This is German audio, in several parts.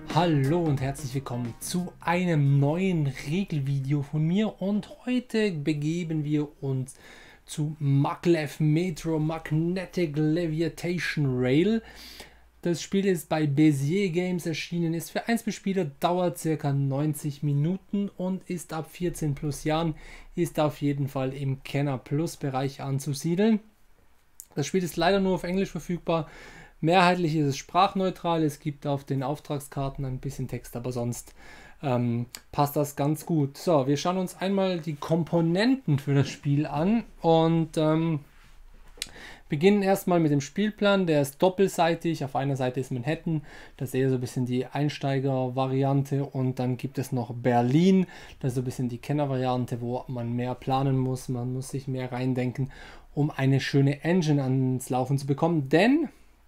Hallo und herzlich willkommen zu einem neuen Regelvideo von mir, und heute begeben wir uns zu Maglev Metro Magnetic Levitation Rail. Das Spiel ist bei Bézier Games erschienen, ist für 1 bis Spieler, dauert ca. 90 Minuten und ist ab 14 plus Jahren, ist auf jeden Fall im Kenner Plus Bereich anzusiedeln. Das Spiel ist leider nur auf Englisch verfügbar. Mehrheitlich ist es sprachneutral, es gibt auf den Auftragskarten ein bisschen Text, aber sonst passt das ganz gut. So, wir schauen uns einmal die Komponenten für das Spiel an und beginnen erstmal mit dem Spielplan. Der ist doppelseitig, auf einer Seite ist Manhattan, das ist eher so ein bisschen die Einsteiger-Variante, und dann gibt es noch Berlin, das ist so ein bisschen die Kenner-Variante, wo man mehr planen muss, man muss sich mehr reindenken, um eine schöne Engine ans Laufen zu bekommen, denn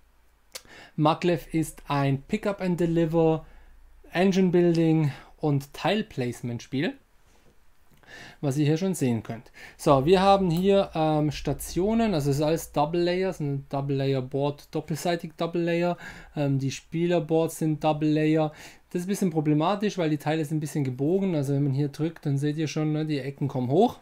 Maglev ist ein Pickup and Deliver, Engine Building und Tile-Placement Spiel, was ihr hier schon sehen könnt. So, wir haben hier Stationen, also es ist alles Double Layers, ein Double Layer Board, doppelseitig Double Layer. Die Spielerboards sind Double Layer. Das ist ein bisschen problematisch, weil die Teile sind ein bisschen gebogen, also wenn man hier drückt, dann seht ihr schon, ne, die Ecken kommen hoch.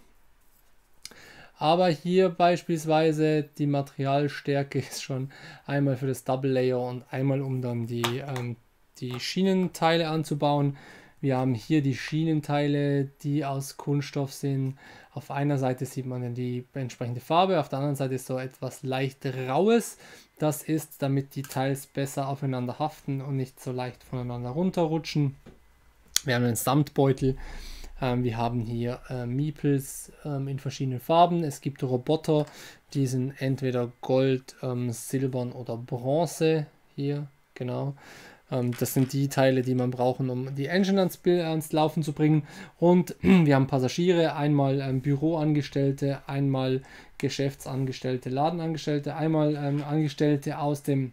Aber hier beispielsweise die Materialstärke ist schon einmal für das Double Layer und einmal um dann die Schienenteile anzubauen. Wir haben hier die Schienenteile, die aus Kunststoff sind. Auf einer Seite sieht man dann die entsprechende Farbe, auf der anderen Seite ist so etwas leicht Raues. Das ist, damit die Teils besser aufeinander haften und nicht so leicht voneinander runterrutschen. Wir haben einen Samtbeutel. Wir haben hier Meeples in verschiedenen Farben. Es gibt Roboter, die sind entweder Gold, Silbern oder Bronze. Hier, genau. Das sind die Teile, die man braucht, um die Engine ans Laufen zu bringen. Und wir haben Passagiere, einmal Büroangestellte, einmal Geschäftsangestellte, Ladenangestellte, einmal Angestellte aus dem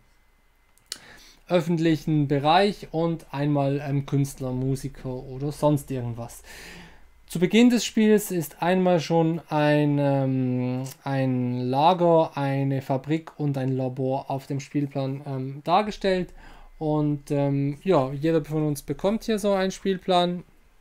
öffentlichen Bereich und einmal Künstler, Musiker oder sonst irgendwas. Zu Beginn des Spiels ist einmal schon ein Lager, eine Fabrik und ein Labor auf dem Spielplan dargestellt. Und ja, jeder von uns bekommt hier so einen Spielplan.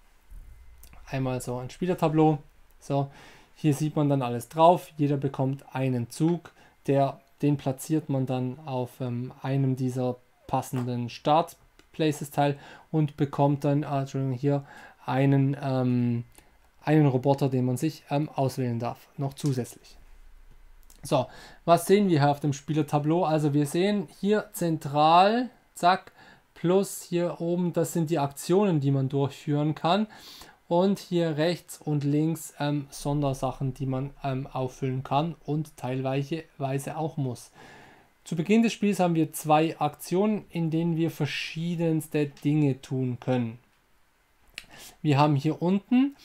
Einmal so ein Spielertableau. So, hier sieht man dann alles drauf. Jeder bekommt einen Zug, den platziert man dann auf einem dieser passenden Start-Places Teil und bekommt dann hier einen Roboter, den man sich auswählen darf, noch zusätzlich. So, was sehen wir hier auf dem Spielertableau? Also wir sehen hier zentral, zack, plus hier oben, das sind die Aktionen, die man durchführen kann. Und hier rechts und links Sondersachen, die man auffüllen kann und teilweise auch muss. Zu Beginn des Spiels haben wir 2 Aktionen, in denen wir verschiedenste Dinge tun können. Wir haben hier unten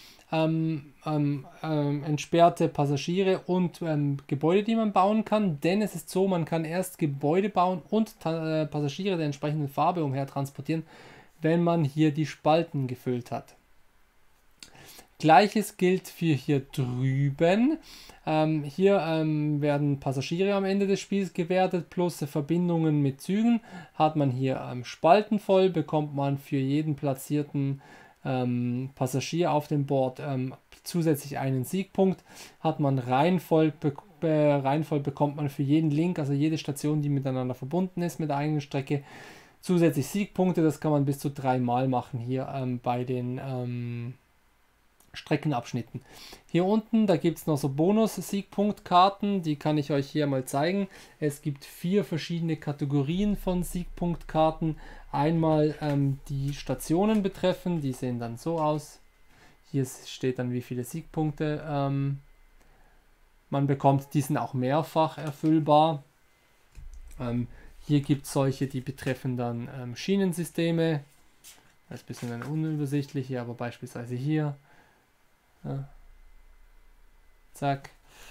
entsperrte Passagiere und Gebäude, die man bauen kann, denn es ist so, man kann erst Gebäude bauen und Passagiere der entsprechenden Farbe umher transportieren, wenn man hier die Spalten gefüllt hat. Gleiches gilt für hier drüben. Hier werden Passagiere am Ende des Spiels gewertet, plus Verbindungen mit Zügen. Hat man hier Spalten voll, bekommt man für jeden platzierten Passagier auf dem Board zusätzlich einen Siegpunkt. Hat man reihenvoll bekommt man für jeden Link, also jede Station, die miteinander verbunden ist mit der eigenen Strecke, zusätzlich Siegpunkte. Das kann man bis zu 3 Mal machen hier bei den Streckenabschnitten. Hier unten, da gibt es noch so Bonus-Siegpunktkarten, die kann ich euch hier mal zeigen. Es gibt 4 verschiedene Kategorien von Siegpunktkarten. Einmal die Stationen betreffen, die sehen dann so aus. Hier steht dann, wie viele Siegpunkte man bekommt. Die sind auch mehrfach erfüllbar. Hier gibt es solche, die betreffen dann Schienensysteme. Das ist ein bisschen eine unübersichtliche, aber beispielsweise hier. Ja. Zack.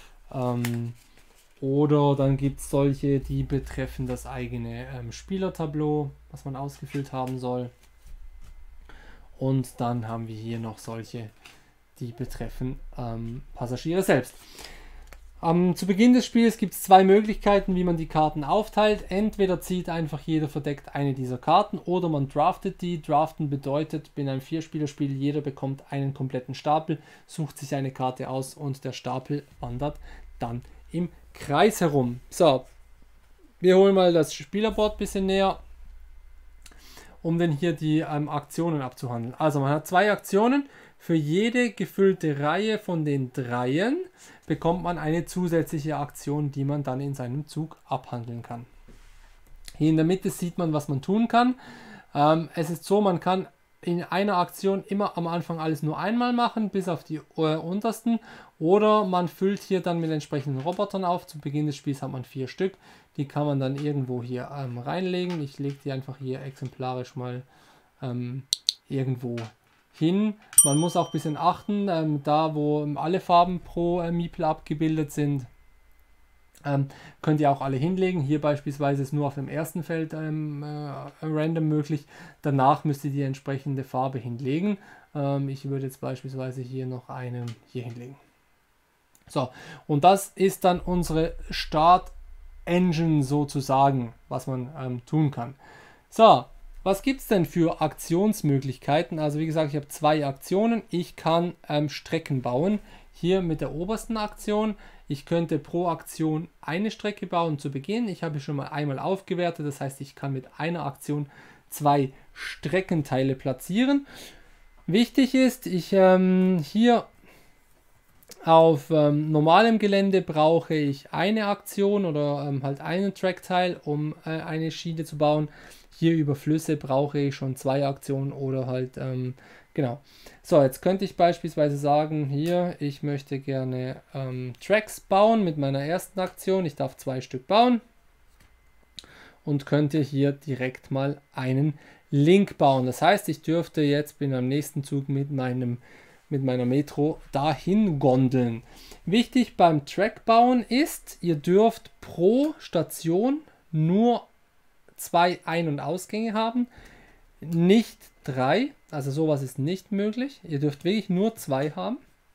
Oder dann gibt es solche, die betreffen das eigene Spielertableau, was man ausgefüllt haben soll. Und dann haben wir hier noch solche, die betreffen Passagiere selbst. Zu Beginn des Spiels gibt es zwei Möglichkeiten, wie man die Karten aufteilt. Entweder zieht einfach jeder verdeckt eine dieser Karten oder man draftet die. Draften bedeutet, in einem Vierspielerspiel, jeder bekommt einen kompletten Stapel, sucht sich eine Karte aus und der Stapel wandert dann im Kreis herum. So, wir holen mal das Spielerboard ein bisschen näher, um dann hier die Aktionen abzuhandeln. Also man hat zwei Aktionen. Für jede gefüllte Reihe von den Dreien bekommt man eine zusätzliche Aktion, die man dann in seinem Zug abhandeln kann. Hier in der Mitte sieht man, was man tun kann. Es ist so, man kann in einer Aktion immer am Anfang alles nur einmal machen, bis auf die untersten. Oder man füllt hier dann mit entsprechenden Robotern auf. Zu Beginn des Spiels hat man 4 Stück. Die kann man dann irgendwo hier reinlegen. Ich lege die einfach hier exemplarisch mal irgendwo hin. Man muss auch ein bisschen achten, da wo alle Farben pro Meeple abgebildet sind, könnt ihr auch alle hinlegen. Hier beispielsweise ist nur auf dem ersten Feld random möglich. Danach müsst ihr die entsprechende Farbe hinlegen. Ich würde jetzt beispielsweise hier noch einen hier hinlegen. So, und das ist dann unsere Start-Engine sozusagen, was man tun kann. So, was gibt es denn für Aktionsmöglichkeiten? Also wie gesagt, ich habe 2 Aktionen. Ich kann Strecken bauen. Hier mit der obersten Aktion. Ich könnte pro Aktion eine Strecke bauen zu Beginn. Ich habe schon mal einmal aufgewertet. Das heißt, ich kann mit einer Aktion 2 Streckenteile platzieren. Wichtig ist, ich hier auf normalem Gelände brauche ich eine Aktion oder halt einen Trackteil, um eine Schiene zu bauen. Hier über Flüsse brauche ich schon 2 Aktionen oder halt, genau. So, jetzt könnte ich beispielsweise sagen, hier, ich möchte gerne Tracks bauen mit meiner ersten Aktion. Ich darf 2 Stück bauen und könnte hier direkt mal einen Link bauen. Das heißt, ich dürfte jetzt, bin am nächsten Zug mit meiner Metro dahin gondeln. Wichtig beim Track bauen ist, ihr dürft pro Station nur 2 Ein- und Ausgänge haben, nicht 3, also sowas ist nicht möglich. Ihr dürft wirklich nur 2 haben.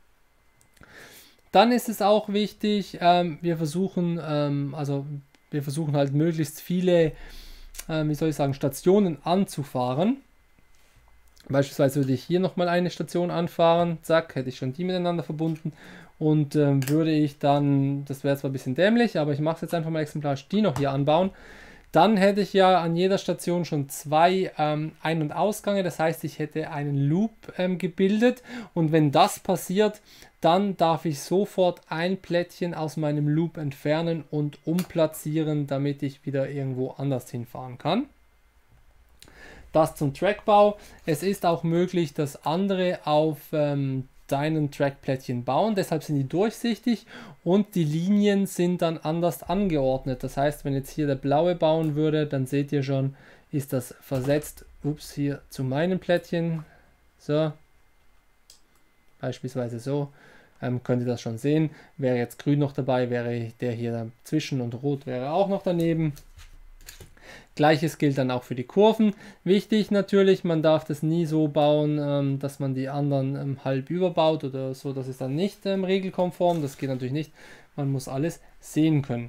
Dann ist es auch wichtig, wir versuchen halt möglichst viele, wie soll ich sagen, Stationen anzufahren. Beispielsweise würde ich hier nochmal eine Station anfahren, zack, hätte ich schon die miteinander verbunden und würde ich dann, das wäre zwar ein bisschen dämlich, aber ich mache es jetzt einfach mal exemplarisch, die noch hier anbauen. Dann hätte ich ja an jeder Station schon 2 Ein- und Ausgänge, das heißt, ich hätte einen Loop gebildet und wenn das passiert, dann darf ich sofort ein Plättchen aus meinem Loop entfernen und umplatzieren, damit ich wieder irgendwo anders hinfahren kann. Das zum Trackbau. Es ist auch möglich, dass andere auf deinen Trackplättchen bauen, deshalb sind die durchsichtig und die Linien sind dann anders angeordnet. Das heißt, wenn jetzt hier der blaue bauen würde, dann seht ihr schon, ist das versetzt, ups, hier zu meinem Plättchen, so, beispielsweise so, könnt ihr das schon sehen. Wäre jetzt grün noch dabei, wäre der hier dazwischen und rot wäre auch noch daneben. Gleiches gilt dann auch für die Kurven. Wichtig natürlich, man darf das nie so bauen, dass man die anderen halb überbaut oder so, das ist dann nicht regelkonform. Das geht natürlich nicht. Man muss alles sehen können.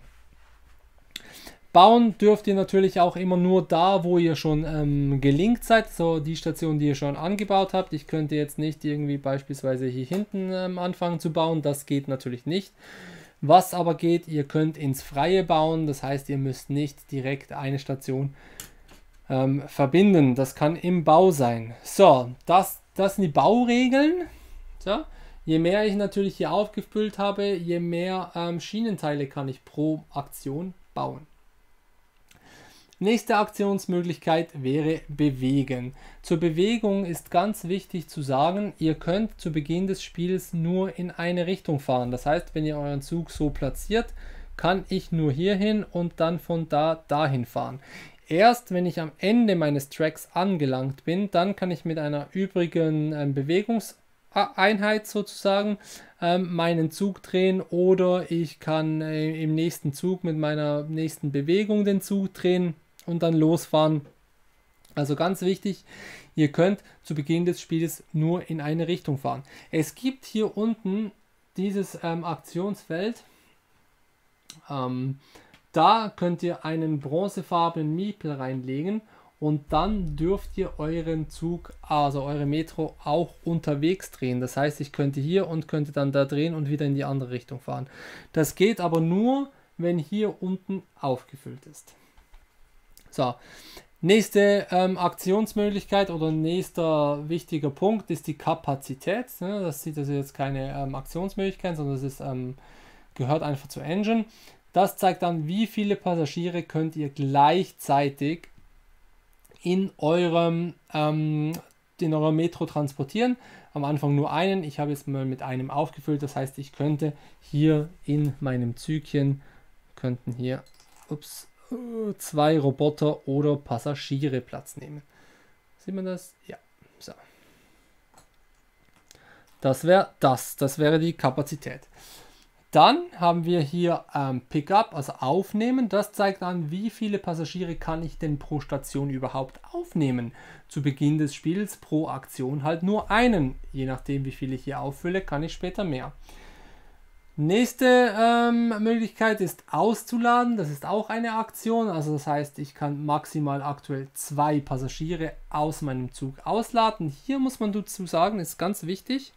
Bauen dürft ihr natürlich auch immer nur da, wo ihr schon gelinkt seid, so die Station, die ihr schon angebaut habt. Ich könnte jetzt nicht irgendwie beispielsweise hier hinten anfangen zu bauen, das geht natürlich nicht. Was aber geht, ihr könnt ins Freie bauen, das heißt, ihr müsst nicht direkt eine Station verbinden. Das kann im Bau sein. So, das sind die Bauregeln. So, je mehr ich natürlich hier aufgefüllt habe, je mehr Schienenteile kann ich pro Aktion bauen. Nächste Aktionsmöglichkeit wäre Bewegen. Zur Bewegung ist ganz wichtig zu sagen, ihr könnt zu Beginn des Spiels nur in eine Richtung fahren. Das heißt, wenn ihr euren Zug so platziert, kann ich nur hierhin und dann von da dahin fahren. Erst wenn ich am Ende meines Tracks angelangt bin, dann kann ich mit einer übrigen Bewegungseinheit sozusagen meinen Zug drehen oder ich kann im nächsten Zug mit meiner nächsten Bewegung den Zug drehen und dann losfahren. Also ganz wichtig, ihr könnt zu Beginn des Spiels nur in eine Richtung fahren. Es gibt hier unten dieses Aktionsfeld, Da könnt ihr einen bronzefarbenen Miepel reinlegen und dann dürft ihr euren Zug, also eure Metro, auch unterwegs drehen. Das heißt, ich könnte hier und könnte dann da drehen und wieder in die andere Richtung fahren. Das geht aber nur, wenn hier unten aufgefüllt ist. So, nächste Aktionsmöglichkeit oder nächster wichtiger Punkt ist die Kapazität. Das sieht also jetzt keine Aktionsmöglichkeit, sondern es ist, gehört einfach zur Engine. Das zeigt dann, wie viele Passagiere könnt ihr gleichzeitig in eurer Metro transportieren. Am Anfang nur einen. Ich habe jetzt mal mit einem aufgefüllt. Das heißt, ich könnte hier in meinem Zügchen, könnten hier 2 Roboter oder Passagiere Platz nehmen. Sieht man das? Ja. So. Das wäre die Kapazität. Dann haben wir hier Pickup, also aufnehmen. Das zeigt an, wie viele Passagiere kann ich denn pro Station überhaupt aufnehmen. Zu Beginn des Spiels pro Aktion halt nur einen. Je nachdem, wie viele ich hier auffülle, kann ich später mehr. Nächste Möglichkeit ist auszuladen. Das ist auch eine Aktion. Also das heißt, ich kann maximal aktuell 2 Passagiere aus meinem Zug ausladen. Hier muss man dazu sagen, ist ganz wichtig.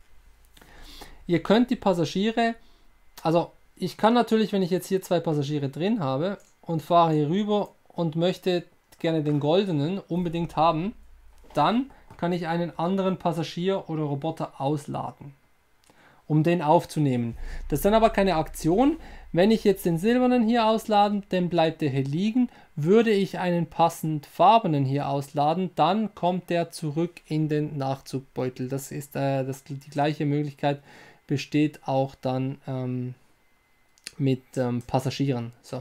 Ihr könnt die Passagiere, also ich kann natürlich, wenn ich jetzt hier 2 Passagiere drin habe und fahre hier rüber und möchte gerne den goldenen unbedingt haben, dann kann ich einen anderen Passagier oder Roboter ausladen, um den aufzunehmen. Das ist dann aber keine Aktion. Wenn ich jetzt den silbernen hier ausladen, dann bleibt der hier liegen. Würde ich einen passend farbenen hier ausladen, dann kommt der zurück in den Nachzugbeutel. Das ist die gleiche Möglichkeit, besteht auch dann mit Passagieren. So.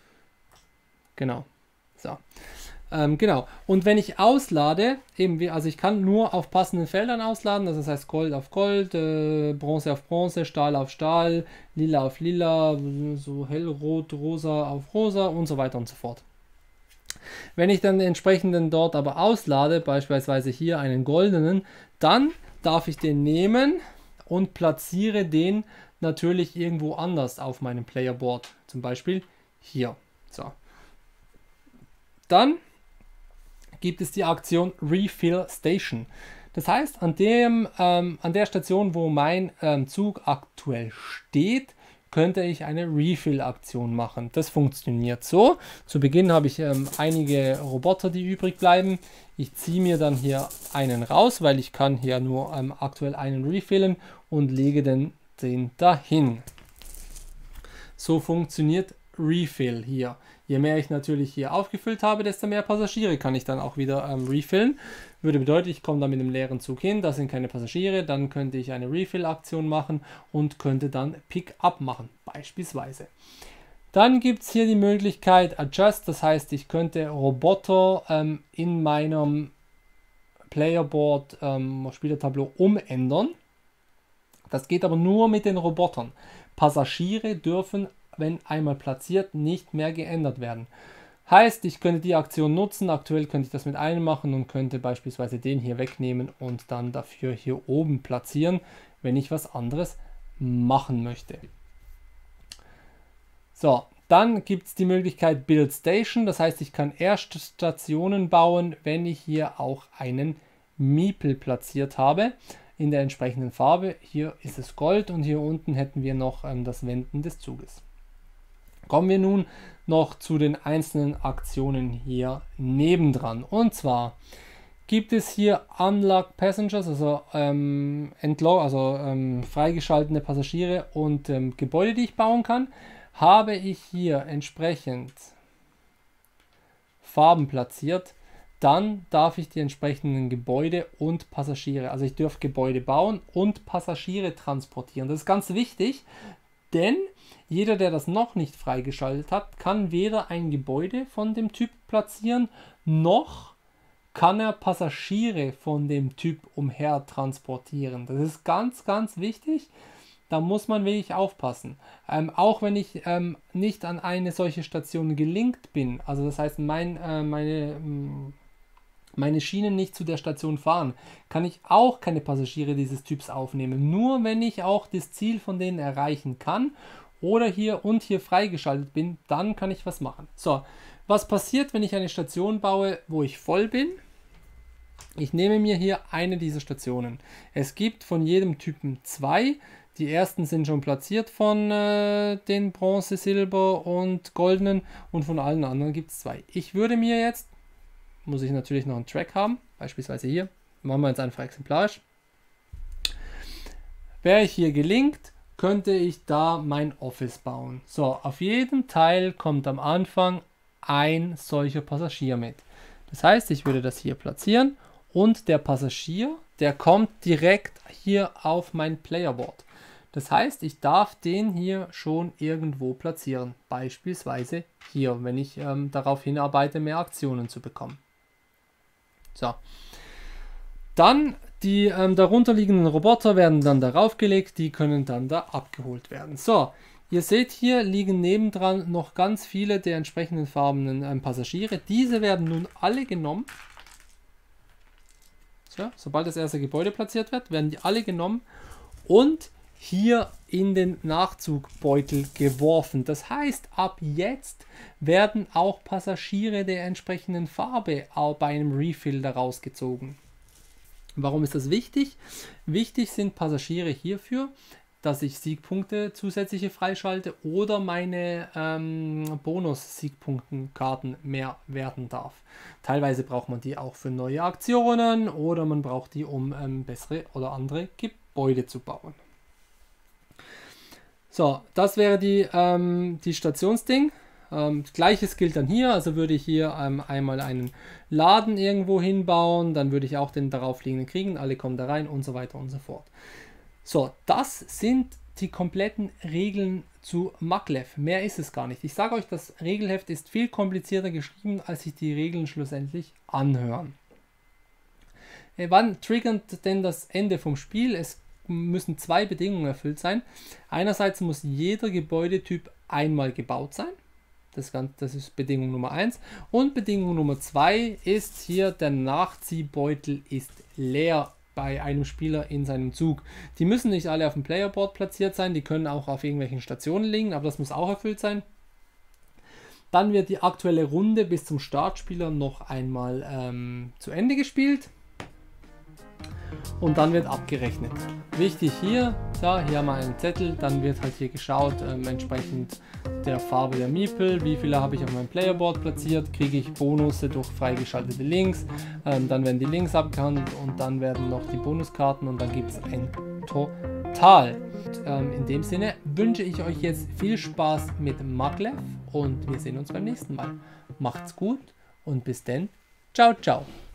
Genau. So. Genau. Und wenn ich auslade, also ich kann nur auf passenden Feldern ausladen, das heißt Gold auf Gold, Bronze auf Bronze, Stahl auf Stahl, Lila auf Lila, so hellrot, rosa auf rosa und so weiter und so fort. Wenn ich dann den entsprechenden dort aber auslade, beispielsweise hier einen goldenen, dann darf ich den nehmen und platziere den natürlich irgendwo anders auf meinem Playerboard. Zum Beispiel hier. So. Dann gibt es die Aktion Refill Station. Das heißt, an der Station, wo mein Zug aktuell steht, könnte ich eine Refill-Aktion machen. Das funktioniert so. Zu Beginn habe ich einige Roboter, die übrig bleiben. Ich ziehe mir dann hier einen raus, weil ich kann hier nur aktuell einen refillen und lege den dahin. So funktioniert Refill hier. Je mehr ich natürlich hier aufgefüllt habe, desto mehr Passagiere kann ich dann auch wieder refillen. Würde bedeuten, ich komme da mit einem leeren Zug hin, da sind keine Passagiere, dann könnte ich eine Refill-Aktion machen und könnte dann Pick-up machen, beispielsweise. Dann gibt es hier die Möglichkeit Adjust, das heißt, ich könnte Roboter in meinem Playerboard Spielertableau umändern. Das geht aber nur mit den Robotern. Passagiere dürfen, wenn einmal platziert, nicht mehr geändert werden. Heißt, ich könnte die Aktion nutzen, aktuell könnte ich das mit einem machen und könnte beispielsweise den hier wegnehmen und dann dafür hier oben platzieren, wenn ich was anderes machen möchte. So, dann gibt es die Möglichkeit Build Station, das heißt, ich kann erst Stationen bauen, wenn ich hier auch einen Miepel platziert habe in der entsprechenden Farbe. Hier ist es Gold und hier unten hätten wir noch das Wenden des Zuges. Kommen wir nun noch zu den einzelnen Aktionen hier nebendran. Und zwar gibt es hier Unlock Passengers, also freigeschaltete Passagiere und Gebäude, die ich bauen kann. Habe ich hier entsprechend Farben platziert, dann darf ich die entsprechenden Gebäude und Passagiere, also ich darf Gebäude bauen und Passagiere transportieren. Das ist ganz wichtig, denn jeder, der das noch nicht freigeschaltet hat, kann weder ein Gebäude von dem Typ platzieren, noch kann er Passagiere von dem Typ umher transportieren. Das ist ganz, ganz wichtig. Da muss man wirklich aufpassen. Auch wenn ich nicht an eine solche Station gelinkt bin, also das heißt, meine Schienen nicht zu der Station fahren, kann ich auch keine Passagiere dieses Typs aufnehmen. Nur wenn ich auch das Ziel von denen erreichen kann oder hier und hier freigeschaltet bin, dann kann ich was machen. So, was passiert, wenn ich eine Station baue, wo ich voll bin? Ich nehme mir hier eine dieser Stationen. Es gibt von jedem Typen 2. Die ersten sind schon platziert von den Bronze, Silber und Goldenen und von allen anderen gibt es 2. Ich würde mir jetzt, muss ich natürlich noch einen Track haben, beispielsweise hier, machen wir jetzt einfach exemplarisch. Wäre ich hier gelinkt, könnte ich da mein Office bauen. So, auf jedem Teil kommt am Anfang ein solcher Passagier mit. Das heißt, ich würde das hier platzieren und der Passagier, der kommt direkt hier auf mein Playerboard. Das heißt, ich darf den hier schon irgendwo platzieren. Beispielsweise hier, wenn ich darauf hinarbeite, mehr Aktionen zu bekommen. So. Dann die darunter liegenden Roboter werden dann darauf gelegt, die können dann da abgeholt werden. So, ihr seht, hier liegen nebendran noch ganz viele der entsprechenden farbenen Passagiere. Diese werden nun alle genommen. So, sobald das erste Gebäude platziert wird, werden die alle genommen und hier in den Nachzugbeutel geworfen. Das heißt, ab jetzt werden auch Passagiere der entsprechenden Farbe bei einem Refill daraus gezogen. Warum ist das wichtig? Wichtig sind Passagiere hierfür, dass ich Siegpunkte zusätzliche freischalte oder meine Bonus-Siegpunktenkarten mehr werten darf. Teilweise braucht man die auch für neue Aktionen oder man braucht die, um bessere oder andere Gebäude zu bauen. So, das wäre die Stationsding. Gleiches gilt dann hier, also würde ich hier einmal einen Laden irgendwo hinbauen, dann würde ich auch den daraufliegenden kriegen, alle kommen da rein und so weiter und so fort. So, das sind die kompletten Regeln zu Maglev. Mehr ist es gar nicht. Ich sage euch, das Regelheft ist viel komplizierter geschrieben, als sich die Regeln schlussendlich anhören. Wann triggert denn das Ende vom Spiel? Es müssen 2 Bedingungen erfüllt sein. Einerseits muss jeder Gebäudetyp einmal gebaut sein. Das ist Bedingung Nummer 1. Und Bedingung Nummer 2 ist hier, der Nachziehbeutel ist leer bei einem Spieler in seinem Zug. Die müssen nicht alle auf dem Playerboard platziert sein, die können auch auf irgendwelchen Stationen liegen, aber das muss auch erfüllt sein. Dann wird die aktuelle Runde bis zum Startspieler noch einmal zu Ende gespielt. Und dann wird abgerechnet. Wichtig hier, ja, hier haben wir einen Zettel, dann wird halt hier geschaut, entsprechend der Farbe der Meeple, wie viele habe ich auf meinem Playerboard platziert, kriege ich Bonusse durch freigeschaltete Links, dann werden die Links abgehandelt und dann werden noch die Bonuskarten und dann gibt es ein Total. Und, in dem Sinne wünsche ich euch jetzt viel Spaß mit Maglev und wir sehen uns beim nächsten Mal. Macht's gut und bis dann. Ciao, ciao.